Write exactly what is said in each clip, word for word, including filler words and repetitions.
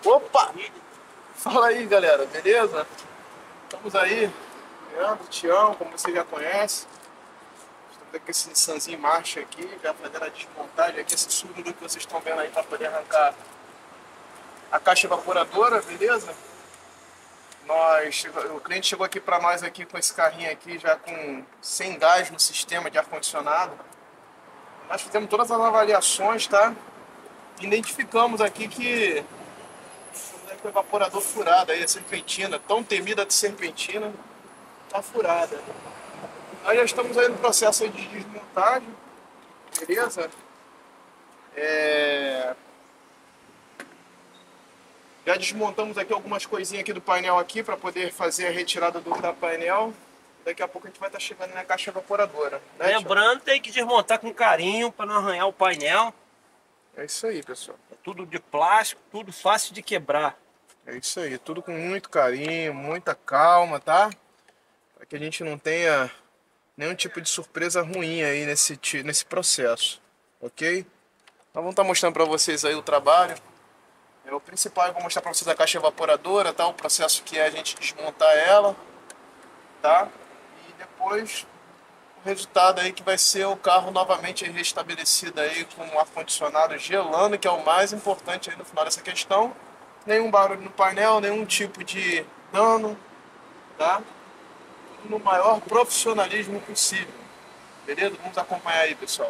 Opa! Fala aí, galera, beleza? Estamos aí, Leandro, Tião, como você já conhece. Estamos aqui com esse Nissanzinho em marcha aqui, já fazendo a desmontagem aqui, esse surdo que vocês estão vendo aí para poder arrancar a caixa evaporadora, beleza? Nós, o cliente chegou aqui para nós aqui com esse carrinho aqui já com sem gás no sistema de ar-condicionado. Nós fizemos todas as avaliações, tá? Identificamos aqui que o evaporador furado aí, a serpentina, tão temida de serpentina, tá furada. Nós já estamos aí no processo de desmontagem, beleza? É... Já desmontamos aqui algumas coisinhas aqui do painel aqui para poder fazer a retirada do da painel. Daqui a pouco a gente vai estar chegando na caixa evaporadora. Né, Lembrando, tem que desmontar com carinho para não arranhar o painel. É isso aí, pessoal. É tudo de plástico, tudo fácil de quebrar. É isso aí, tudo com muito carinho, muita calma, tá? Para que a gente não tenha nenhum tipo de surpresa ruim aí nesse, nesse processo, ok? Então vamos estar mostrando para vocês aí o trabalho. É, o principal eu vou mostrar para vocês a caixa evaporadora, tá? O processo que é a gente desmontar ela, tá? E depois o resultado aí que vai ser o carro novamente restabelecido aí com o ar-condicionado gelando, que é o mais importante aí no final dessa questão. Nenhum barulho no painel, nenhum tipo de dano, tá? Tudo no maior profissionalismo possível, beleza? Vamos acompanhar aí, pessoal.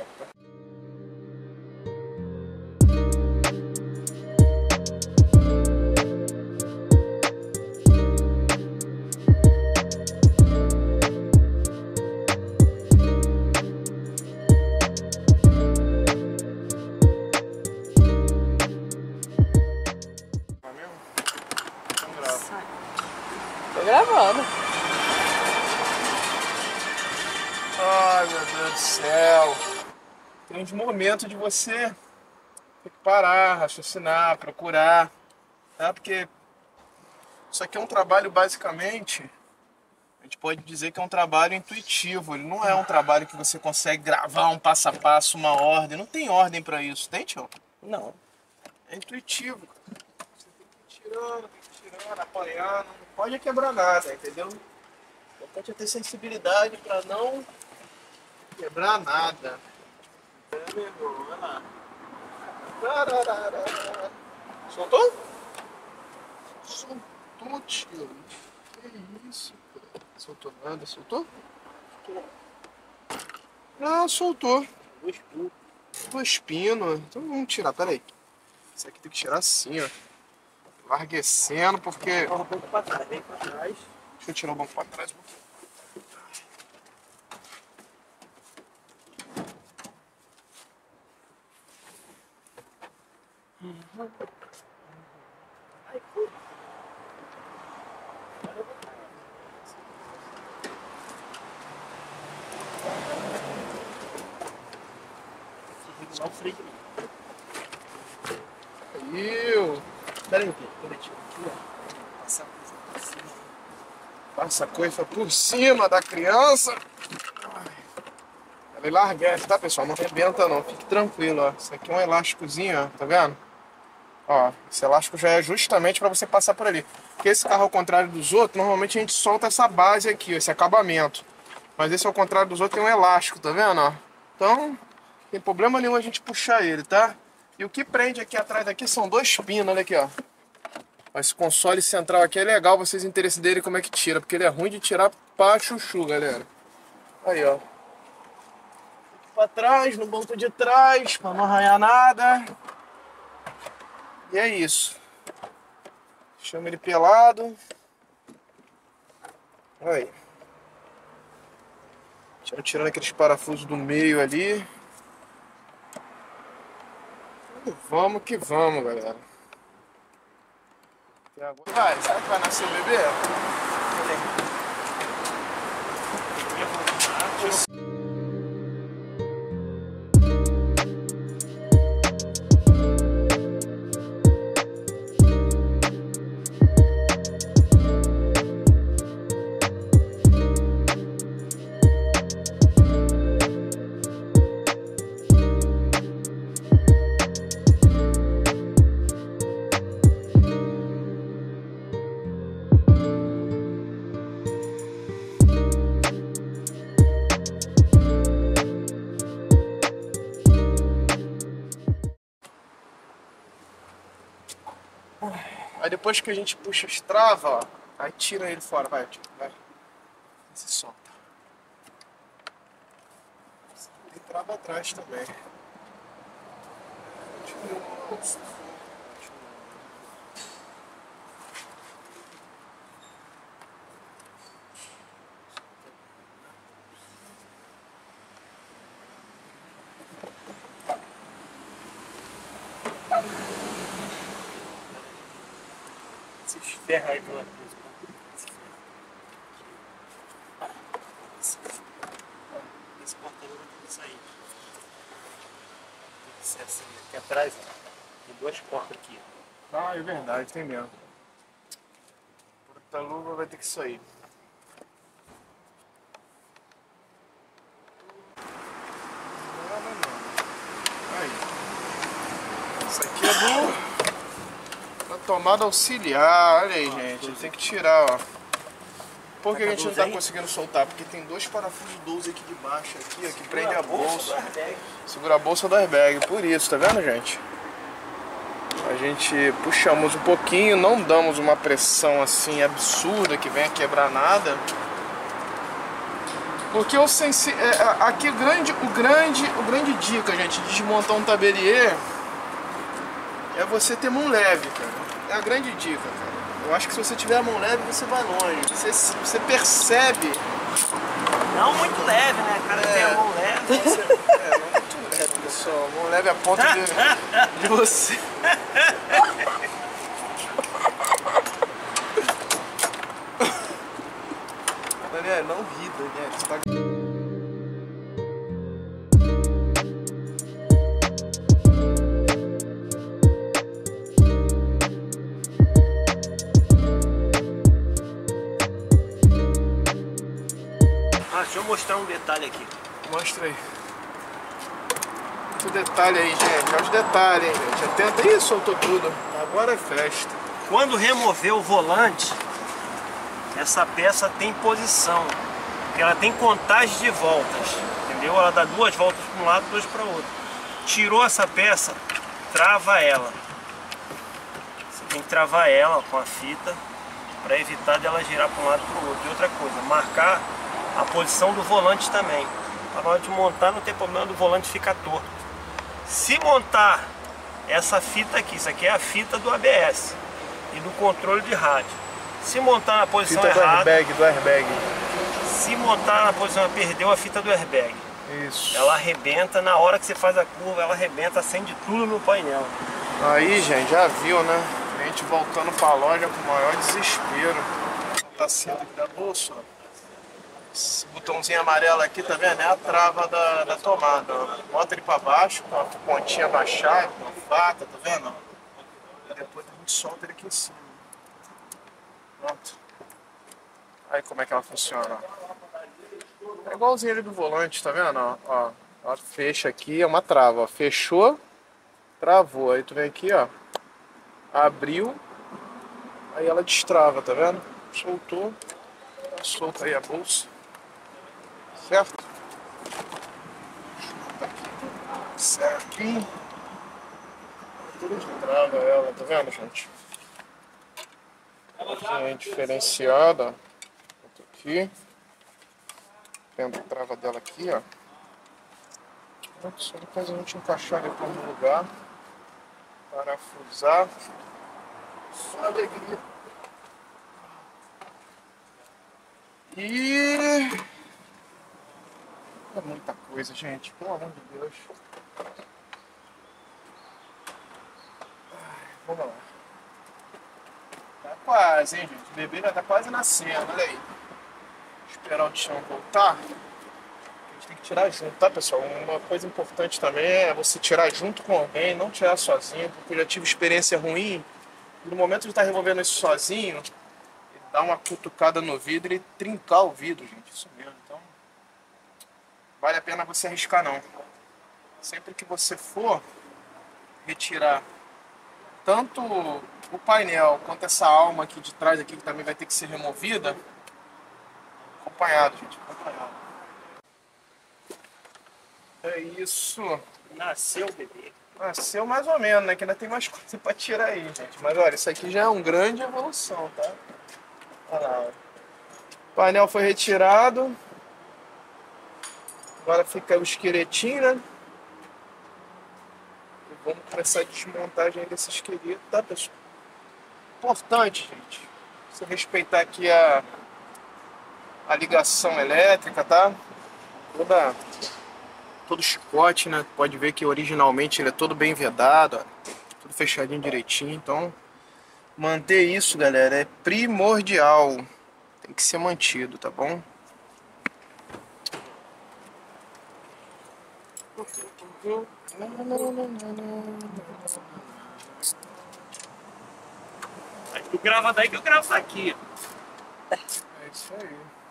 Tô gravando. Ai, meu Deus do céu. Tem uns momentos de você ter que parar, raciocinar, procurar, tá? Porque isso aqui é um trabalho basicamente, a gente pode dizer que é um trabalho intuitivo. Ele não é um trabalho que você consegue gravar um passo a passo, uma ordem. Não tem ordem pra isso, tem, tio? Não. É intuitivo. Você tem que ir tirando, tem que ir tirando, apanhando. Não pode quebrar nada, entendeu? O importante é ter sensibilidade pra não quebrar nada. É, meu irmão, olha lá. Tararara. Soltou? Soltou, tio. Que isso, cara? Soltou nada, soltou? Ah, soltou. O espinho. O espino. Então vamos tirar, peraí. Isso aqui tem que tirar assim, ó. Larguecendo, porque... Corre um pouco para trás, vem para trás. Deixa eu tirar o banco pra trás um pouquinho. Uhum. Ai, pô. Só o freio. Caiu. Pera aí, Pedro. Pera aí, tio. Aqui, ó. Passar a coisa por cima. Passa a coifa por cima da criança. Ela é larguete, tá, pessoal? Não arrebenta não, fique tranquilo, ó. Isso aqui é um elásticozinho, ó, tá vendo? Ó, esse elástico já é justamente para você passar por ali. Porque esse carro, ao contrário dos outros, normalmente a gente solta essa base aqui, ó, esse acabamento. Mas esse, ao contrário dos outros, tem um elástico, tá vendo, ó? Então, não tem problema nenhum a gente puxar ele, tá? E o que prende aqui atrás daqui são dois pinos, olha aqui, ó. Esse console central aqui é legal vocês entenderem dele como é que tira, porque ele é ruim de tirar pra chuchu, galera. Aí, ó. Aqui pra trás, no banco de trás, pra não arranhar nada. E é isso. Chama ele pelado. Aí. Tirando aqueles parafusos do meio ali. Vamos que vamos, galera. Vai, será que vai nascer o bebê? Aí depois que a gente puxa as travas, ó, aí tira ele fora, vai, tira, vai. Se solta. Tem trava atrás também. Continua. Se ferra aí pela coisa. Esse portador vai ter que sair. Tem que ser assim. Aqui atrás, ó, tem duas portas aqui. Ah, é verdade, tem mesmo. Porta-luva vai ter que sair. Não, não, não. Aí. Isso aqui é do... da tomada auxiliar. Olha aí, gente. Tem que tirar, ó. Por que a gente não tá conseguindo soltar? Porque tem dois parafusos doze aqui de baixo, aqui, ó, que prende a bolsa. Segura a bolsa do airbag. Por isso, tá vendo, gente? A gente puxamos um pouquinho, não damos uma pressão assim absurda que venha quebrar nada. Porque o sensi... é, aqui o grande, o grande, o grande dica, gente, de desmontar um tablier é você ter mão leve, cara. É a grande dica, cara. Eu acho que se você tiver a mão leve, você vai longe. Você, você percebe. Não muito leve, né? O cara É. tem a mão leve. Você, é, não muito leve, pessoal. Mão leve a ponto de, de você. Daniel, não ri, Daniel. Você tá... Ah, deixa eu mostrar um detalhe aqui. Mostra aí. Muito detalhe aí, gente. Olha os detalhes, hein, gente. Atenta. Ih, soltou tudo. Agora é festa. Quando remover o volante, essa peça tem posição. Porque ela tem contagem de voltas. Entendeu? Ela dá duas voltas para um lado, duas para o outro. Tirou essa peça, trava ela. Você tem que travar ela com a fita para evitar dela girar para um lado e para o outro. E outra coisa, marcar a posição do volante também. Para na hora de montar não ter problema do volante ficar torto. Se montar essa fita aqui, isso aqui é a fita do A B S e do controle de rádio. Se montar na posição Fita do errada, airbag, do airbag. se montar na posição, perdeu a fita do airbag. Isso. Ela arrebenta, na hora que você faz a curva, ela arrebenta, acende tudo no painel. Aí, gente, já viu, né? A gente voltando pra loja com o maior desespero. Tá sendo aqui da bolsa, ó. Esse botãozinho amarelo aqui, tá vendo? É a trava da, da tomada, ó. Bota ele pra baixo, com a pontinha baixar, com a fata, tá vendo? E depois a gente solta ele aqui em cima. Pronto. Aí como é que ela funciona, ó. É igualzinho ele do volante, tá vendo? Ó, ó, ela fecha aqui, é uma trava, ó. Fechou, travou. Aí tu vem aqui, ó. Abriu. Aí ela destrava, tá vendo? Soltou. Solta aí a bolsa. Certo? Certinho. Tudo de trava ela, tá vendo, gente? Coisinha diferenciada. Outra aqui. Tendo a trava dela aqui, ó. Só depois a gente encaixar depois no lugar. Parafusar. Só alegria. E... é muita coisa, gente. Pelo amor de Deus. Ai, vamos lá. Tá quase, hein, gente? O bebê já tá quase nascendo, olha aí. Esperar o chão voltar. A gente tem que tirar junto, tá, pessoal? Uma coisa importante também é você tirar junto com alguém, não tirar sozinho, porque eu já tive experiência ruim. No momento de estar removendo isso sozinho, ele dá uma cutucada no vidro e trincar o vidro, gente. Isso mesmo. Então, vale a pena você arriscar, não. Sempre que você for retirar tanto o painel quanto essa alma aqui de trás aqui, que também vai ter que ser removida, acompanhado, gente, acompanhado. É isso. Nasceu o bebê. Nasceu mais ou menos, né? Que ainda tem mais coisa pra tirar aí, gente. Mas olha, isso aqui já é uma grande evolução, tá? Olha lá, ó. O painel foi retirado. Agora fica o esqueletinho, né? E vamos começar a desmontagem desse esqueleto, tá, pessoal? Importante, gente. Você respeitar aqui a, a ligação elétrica, tá? Toda, todo chicote, né? Pode ver que originalmente ele é todo bem vedado, ó. Tudo fechadinho direitinho. Então, manter isso, galera, é primordial. Tem que ser mantido, tá bom? Aí tu grava daí que eu gravo daqui. É isso aí.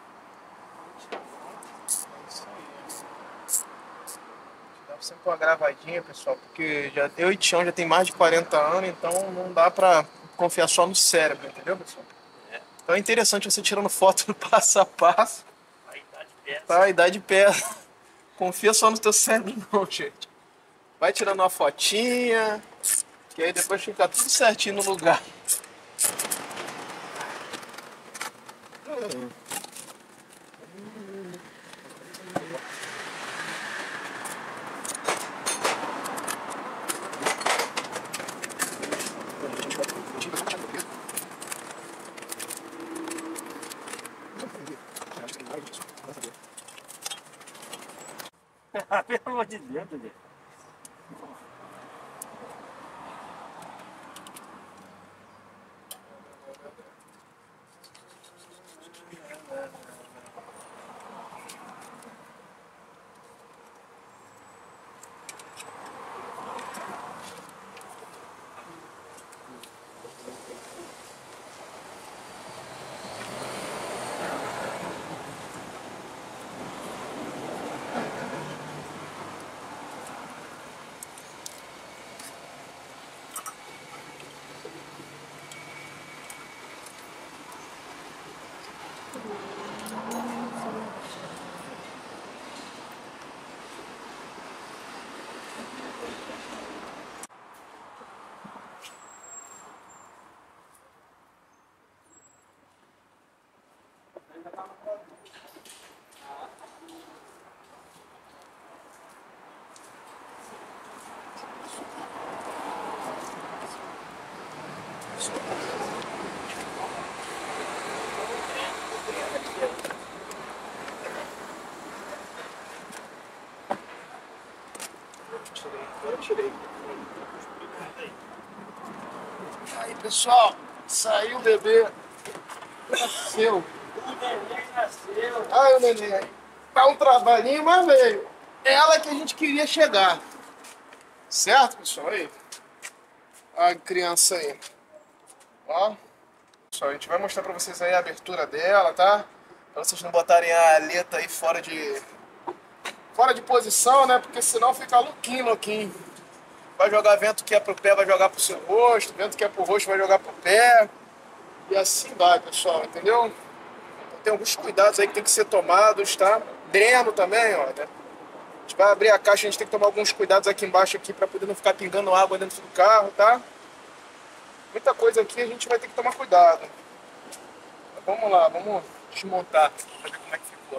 É isso aí. Dá sempre uma gravadinha, pessoal, porque já, eu e Tião já tem mais de quarenta anos, então não dá pra confiar só no cérebro, entendeu, pessoal? É. Então é interessante você tirando foto no passo a passo, A idade pesa. tá? A idade pesa. Confia só no teu cérebro não, gente. Vai tirando uma fotinha, que aí depois fica tudo certinho no lugar. Pelo amor de Deus, Dudu. Tirei, eu tirei. Aí, pessoal, saiu o bebê. Nasceu. O neném nasceu. Ai, o neném. Tá um trabalhinho, mas veio. É ela que a gente queria chegar. Certo, pessoal? Aí. A criança aí. Ó. Pessoal, a gente vai mostrar pra vocês aí a abertura dela, tá? Pra vocês não botarem a aleta aí fora de... Fora de posição, né? Porque senão fica louquinho, louquinho. Vai jogar vento que é pro pé, vai jogar pro seu rosto. Vento que é pro rosto, vai jogar pro pé. E assim vai, pessoal, entendeu? Então, tem alguns cuidados aí que tem que ser tomados, tá? Dreno também, ó, né? A gente vai abrir a caixa, a gente tem que tomar alguns cuidados aqui embaixo aqui pra poder não ficar pingando água dentro do carro, tá? Muita coisa aqui a gente vai ter que tomar cuidado. Então, vamos lá, vamos desmontar pra ver como é que ficou.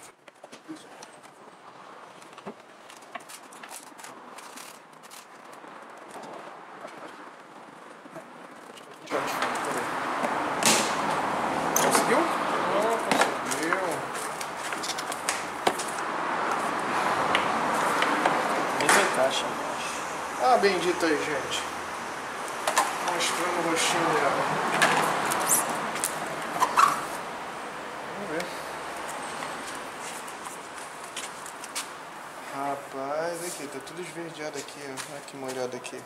Conseguiu? Não, conseguiu. Mesma caixa. Ah, bendito aí, gente. Mostrando o rostinho dela. Vamos ver. Rapaz, aqui, tá tudo esverdeado aqui, ó. Olha que molhado aqui.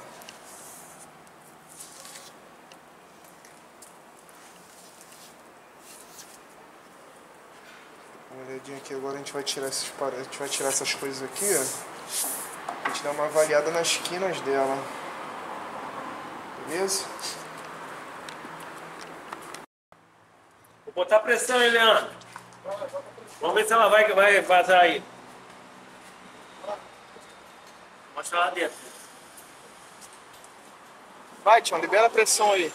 Uma olhadinha aqui, agora a gente vai tirar esses par... a gente vai tirar essas coisas aqui, ó. A gente dá uma avaliada nas quinas dela. Beleza? Vou botar pressão, hein, Leandro? Vamos ver se ela vai, vai vazar aí. Mostra lá dentro. Vai, Tião, libera a pressão aí.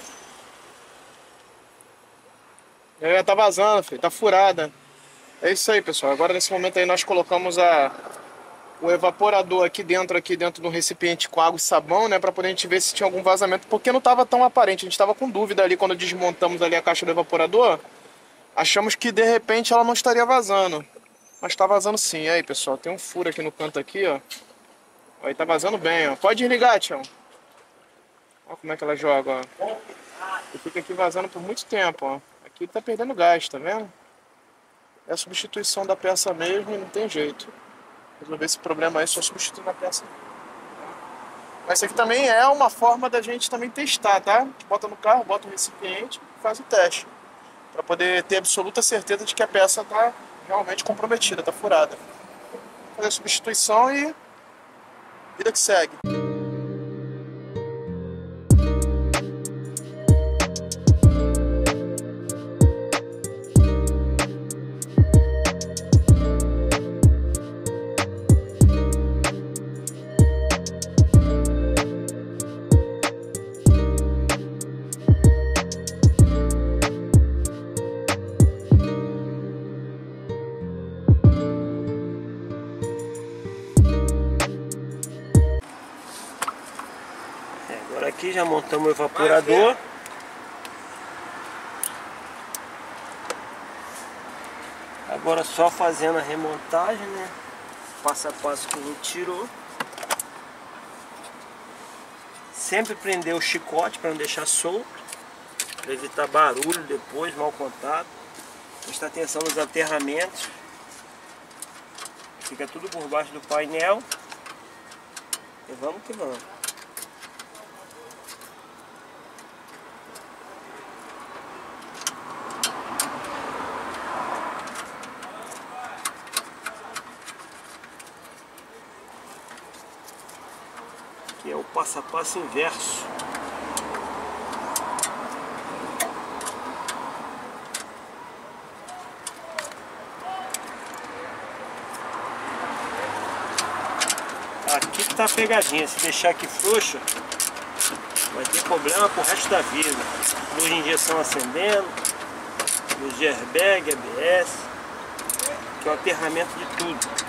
É, tá vazando, filho, tá furada. É isso aí, pessoal. Agora nesse momento aí nós colocamos a, o evaporador aqui dentro, aqui dentro do recipiente com água e sabão, né? Pra poder a gente ver se tinha algum vazamento, porque não tava tão aparente. A gente tava com dúvida ali quando desmontamos ali a caixa do evaporador. Achamos que de repente ela não estaria vazando. Mas tá vazando sim. E aí, pessoal, tem um furo aqui no canto aqui, ó. Aí tá vazando bem, ó. Pode desligar, Tião. Olha como é que ela joga, ó. E fica aqui vazando por muito tempo, ó. Aqui tá perdendo gás, tá vendo? É a substituição da peça mesmo e não tem jeito. Resolver esse problema aí só substituindo a peça. Mas isso aqui também é uma forma da gente também testar, tá? A gente bota no carro, bota o recipiente e faz o teste. Pra poder ter absoluta certeza de que a peça tá realmente comprometida, tá furada. Fazer a substituição e vida que segue. Agora aqui já montamos o evaporador. Agora só fazendo a remontagem, né? Passo a passo que a gente tirou. Sempre prender o chicote para não deixar solto, para evitar barulho depois, mau contato. Prestar atenção nos aterramentos. Fica tudo por baixo do painel. E vamos que vamos. Aqui é o passo a passo inverso. Aqui que tá a pegadinha, se deixar aqui frouxo, vai ter problema pro resto da vida. Luz de injeção acendendo, luz de airbag, A B S, que é o aterramento de tudo.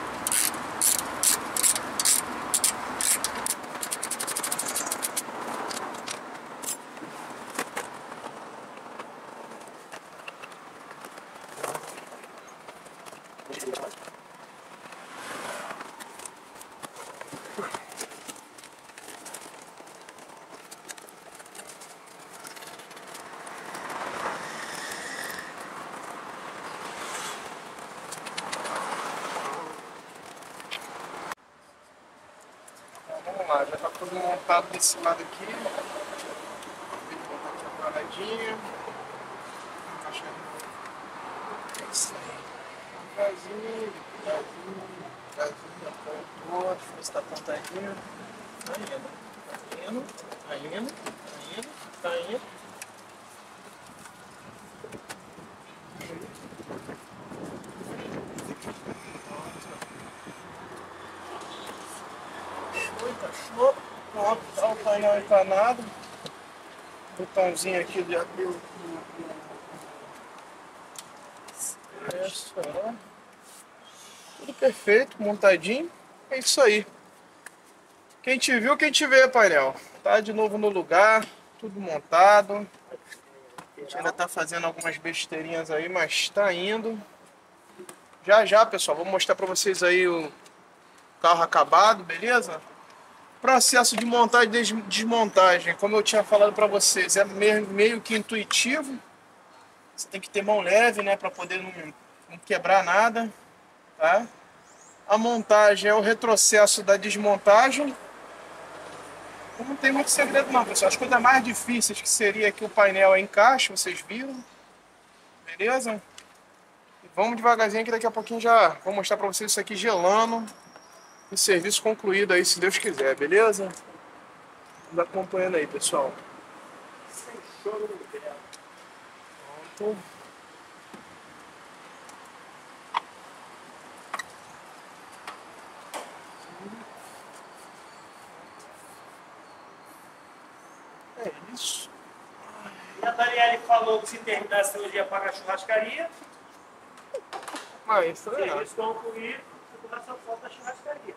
Vamos lá, já tá tudo montado desse lado aqui. Vou botar aqui a paradinha. É isso aí. Devagarzinho, devagarzinho, devagarzinho, apoio todo, ver se tá apontadinho. Tá indo, tá indo, tá indo, tá indo, tá indo. Tá show. Pronto, tá o painel encanado. Botãozinho aqui de abrir o. Isso, ó. Tudo perfeito, montadinho. É isso aí. Quem te viu, quem te vê, painel. Tá de novo no lugar, tudo montado. A gente ainda tá fazendo algumas besteirinhas aí, mas tá indo. Já já, pessoal, vou mostrar pra vocês aí o carro acabado, beleza? Processo de montagem e desmontagem, como eu tinha falado para vocês, é meio que intuitivo. Você tem que ter mão leve, né, para poder não, não quebrar nada, tá? A montagem é o retrocesso da desmontagem. Não tem muito segredo não, pessoal. As coisas mais difíceis que seria aqui o painel é encaixe, vocês viram, beleza? E vamos devagarzinho que daqui a pouquinho já vou mostrar para vocês isso aqui gelando. O serviço concluído aí, se Deus quiser, beleza? Vamos acompanhando aí, pessoal. Sem choro no inverno. Pronto. É isso. E a Daniele falou que se terminar a cirurgia paga a churrascaria. Mas isso Se é. eles vão concluir, eu vou essa foto da churrascaria.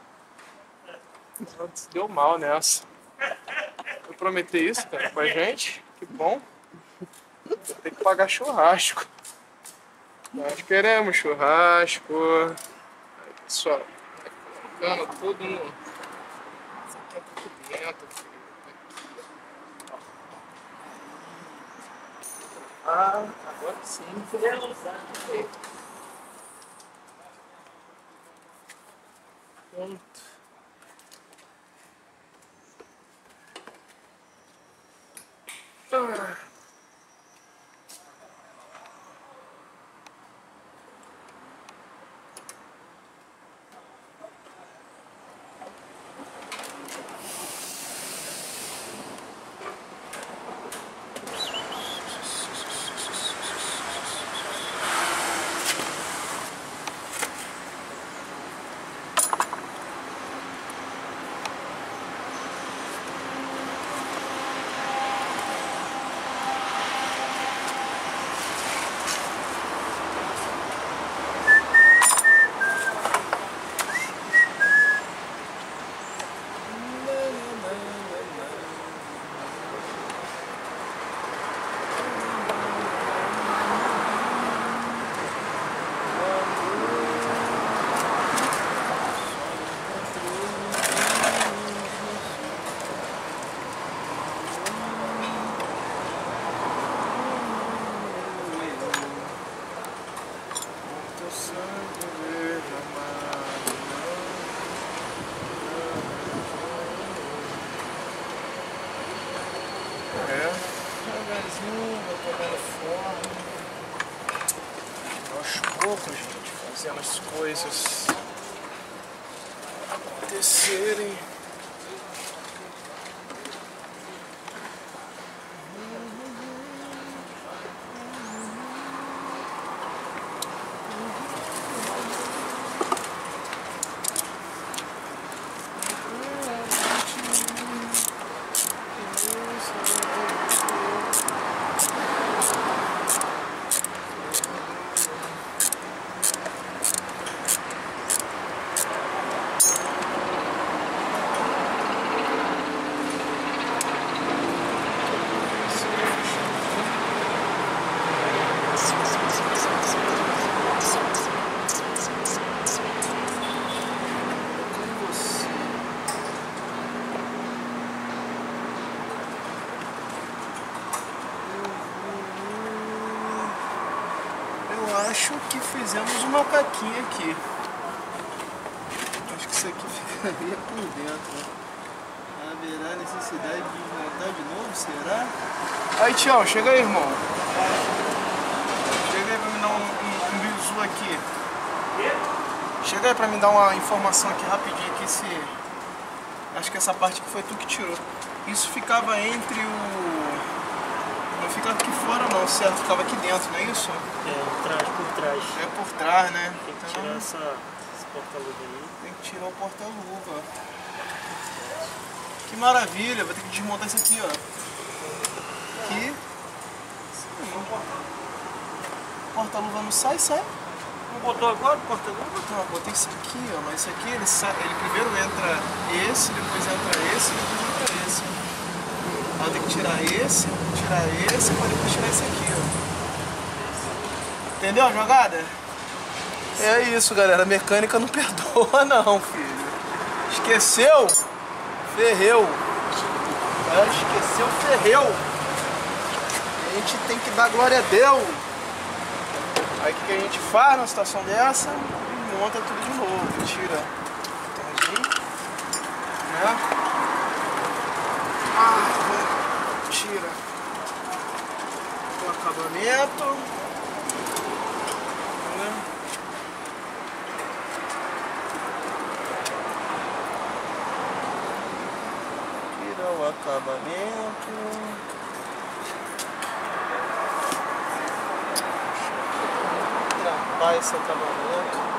Se deu mal nessa. Eu prometi isso, cara, pra gente. Que bom. Vou ter que pagar churrasco. Nós queremos churrasco. Aí, pessoal, vai colocando tudo no. Isso aqui é tudo dentro, filho. Ah, agora sim. Pronto. Ah. É, devagarzinho, vai tomando forma. Aos poucos, gente, fazendo as coisas acontecerem. Acho que fizemos uma caquinha aqui. Acho que isso aqui ficaria por dentro. Haverá necessidade de desmontar de novo, será? Aí, Tião, chega aí, irmão. Chega aí pra me dar um, um, um bizu aqui. Chega aí pra me dar uma informação aqui rapidinho aqui se... Acho que essa parte aqui foi tu que tirou. Isso ficava entre o... Não ficava aqui fora não, certo? Ficava aqui dentro, não é isso? É, trás, por trás. É por trás, né? Tem que então, tirar essa, esse porta-luva aí. Tem que tirar o porta-luva. Que maravilha, vou ter que desmontar isso aqui, ó. Aqui. Porta-luva não sai, sai. Não botou agora o porta-luva? Não, botei isso aqui, ó. Mas isso aqui, ele, sai, ele primeiro entra esse, depois entra esse, depois entra esse. Aí eu tenho que tirar esse, tirar esse, para depois tirar esse aqui, ó. Entendeu a jogada? É isso, galera. A mecânica não perdoa, não, filho. Esqueceu? Ferreu. É, esqueceu, ferreu. A gente tem que dar glória a Deus. Aí o que, que a gente faz numa situação dessa? Monta tudo de novo. Tira o botãozinho, né? Ah, tira o acabamento. Tira o acabamento. Trampar esse acabamento.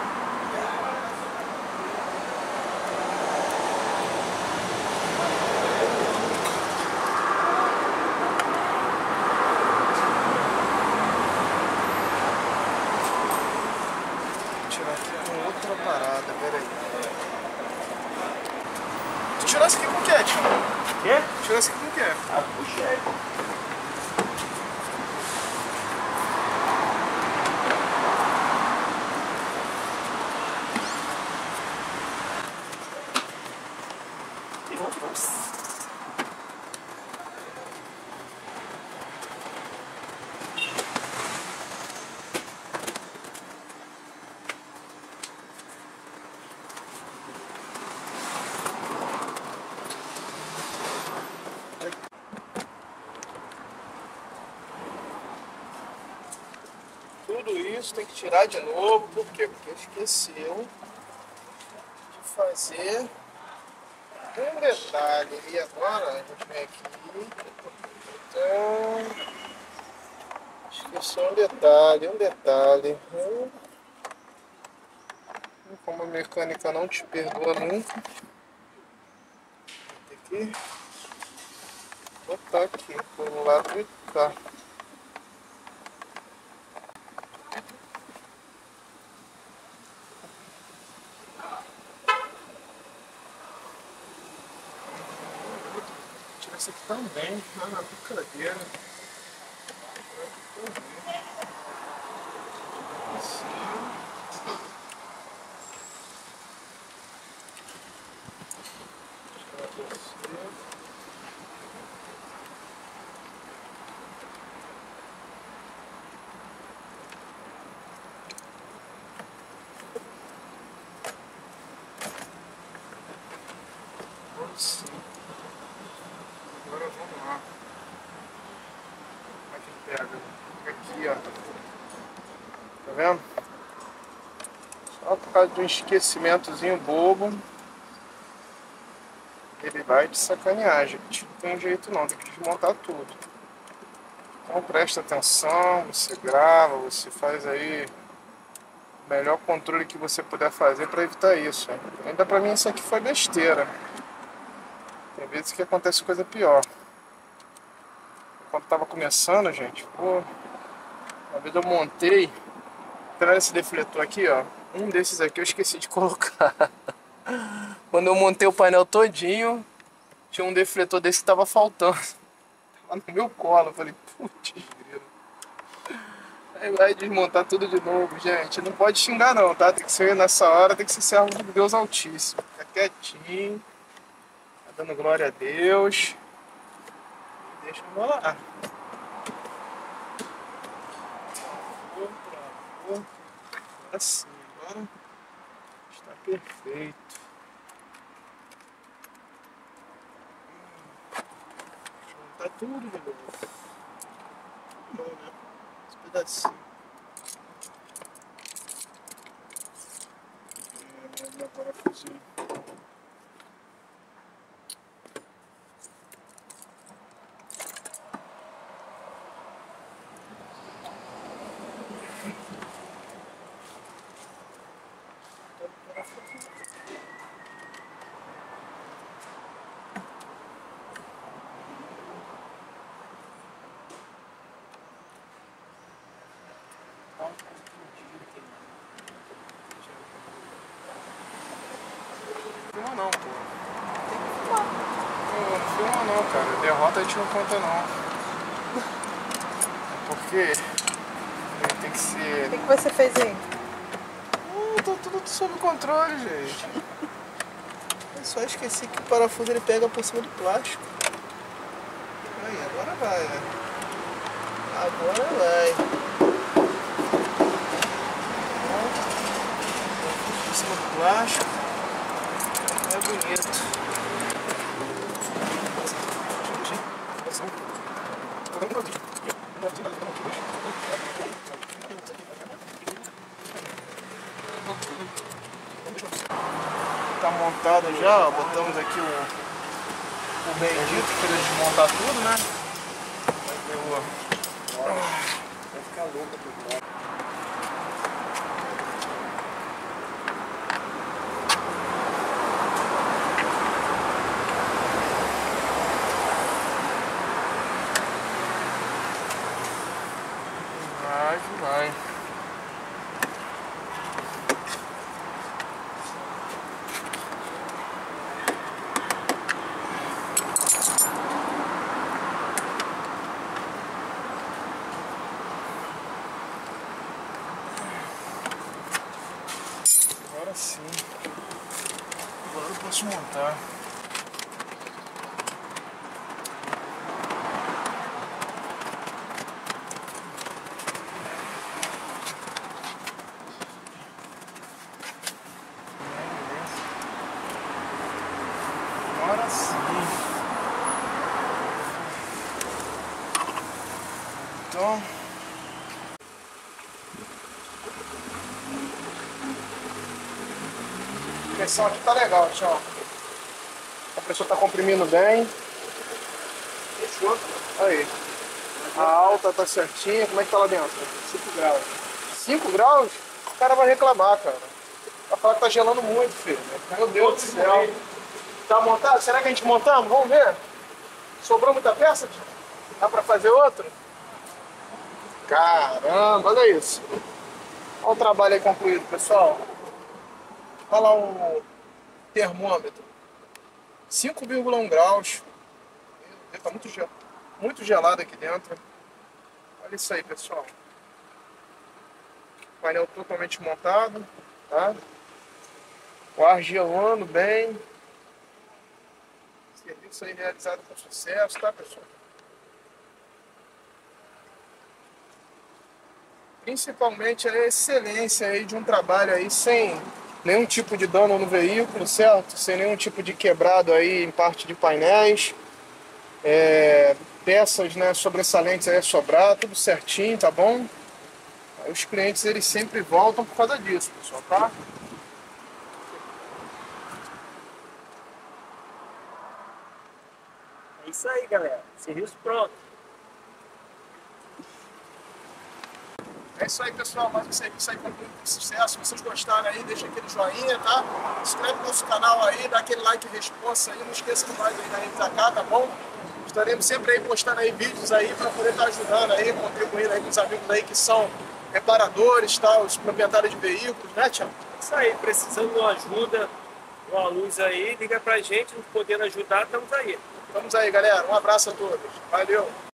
tirou esse aqui com o que, tio? Quê? Tirou esse aqui com o que? Ah, puxei. Tudo isso tem que tirar de novo, por quê? Porque esqueceu de fazer um detalhe. E agora a gente vem aqui, então, esqueceu um detalhe, um detalhe. Hum, Como a mecânica não te perdoa nunca, tem que botar aqui pelo lado de cá. Tirar isso aqui também, na brincadeira. Sim. Agora vamos lá. Como é que pega? Aqui, ó. Tá vendo? Só por causa de um esquecimentozinho bobo, ele vai te sacanear, gente. Não tem jeito não, tem que desmontar tudo. Então presta atenção, você grava, você faz aí o melhor controle que você puder fazer para evitar isso. Hein? Ainda pra mim isso aqui foi besteira. Tem vezes que acontece coisa pior. Quando tava começando, gente, pô, uma vez eu montei, tá vendo esse defletor aqui, ó? Um desses aqui eu esqueci de colocar. Quando eu montei o painel todinho, tinha um defletor desse que tava faltando. Tava no meu colo, eu falei, putz, grilo. Aí vai desmontar tudo de novo, gente. Não pode xingar não, tá? Tem que ser nessa hora, tem que ser servo de Deus Altíssimo. Fica quietinho. Dando glória a Deus. Deixa eu rolar. Assim, agora está perfeito. Juntar tudo de novo. Bom, né? Esse pedacinho. É, meu parafusinho. Filma não, pô. Não, não filma não, cara. Derrota a gente não conta não. Porque tem que ser. O que, que você fez aí? Hum, tá tudo sob controle, gente. Eu só esqueci que o parafuso ele pega por cima do plástico. Aí, agora vai, né? Agora vai. Parafuso por cima do plástico. É bonito. Tá montado já, ó. Botamos aqui o, o bendito para ele desmontar tudo, né? Vai ficar louco por lá. Vai que vai. desmontar. Agora sim. Então, a pressão aqui tá legal, tchau. A pressão tá comprimindo bem. Fechou. Aí. A alta tá certinha. Como é que tá lá dentro? cinco graus. cinco graus? O cara vai reclamar, cara. Vai falar que tá gelando muito, filho. Meu Deus do céu. Tá montado? Será que a gente montamos? Vamos ver. Sobrou muita peça? Tio? Dá pra fazer outro? Caramba, olha isso. Olha o trabalho aí concluído, pessoal. Olha lá o termômetro. cinco vírgula um graus. Meu Deus, tá muito, gel... muito gelado aqui dentro. Olha isso aí, pessoal. Painel totalmente montado, tá? O ar gelando bem. Serviço aí realizado com sucesso, tá, pessoal? Principalmente a excelência aí de um trabalho aí sem nenhum tipo de dano no veículo, certo? Sem nenhum tipo de quebrado aí em parte de painéis. É, peças, né, sobressalentes aí a sobrar, tudo certinho, tá bom? Aí os clientes eles sempre voltam por causa disso, pessoal, tá? É isso aí, galera. Serviço pronto. É isso aí, pessoal. Mais um serviço aí concluído com sucesso. Se vocês gostaram aí, deixa aquele joinha, tá? Se inscreve no nosso canal aí, dá aquele like e responsa aí. Não esqueça de nós aí da Renzacar, tá bom? Estaremos sempre aí postando aí vídeos aí para poder estar ajudando aí, contribuindo aí com os amigos aí que são reparadores, tá? Os proprietários de veículos, né, Tiago? Isso aí, precisando de uma ajuda, uma luz aí, liga pra gente, podendo ajudar, estamos aí. Vamos aí, galera. Um abraço a todos. Valeu!